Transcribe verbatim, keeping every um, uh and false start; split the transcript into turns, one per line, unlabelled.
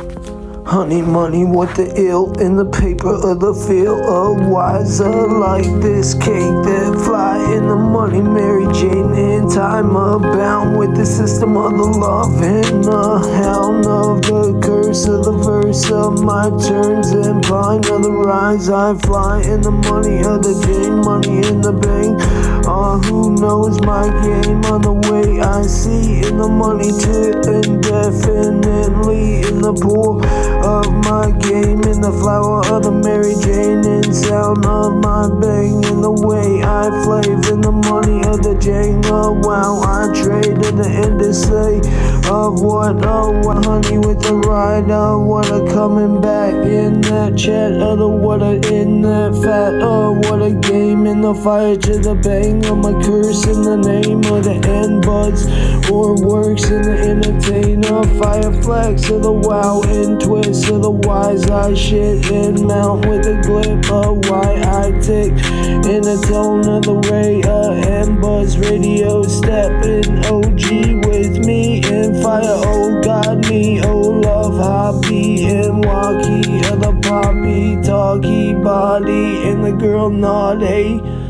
Honey money, what the ill in the paper of the feel of wiser, like this cake that fly in the money. Mary Jane in time abound with the system of the love and the hound of the curse of the verse of my turns and pine of the rise. I fly in the money of the Jane, money in the bank. Uh, who knows my game on the way I see in the money to indefinitely in the pool of my game, in the flower of the Mary Jane, in sound of my bang, in the way I flave, in the money of the Jane. Oh wow, I trade in the end to say of what, oh what, honey with the ride, oh what a coming back in that chat, oh the what a in that fat, oh what a game in the fire to the bang of my curse in the name of the end buds or works in the entertainer, fire flex of the wow and twist of the wise. I shit and mount with a glip of why I tick in the tone of the ray of and buzz radio step in O G with me in fire. Oh God me, oh love hobby and walkie of the poppy talkie body and the girl naughty.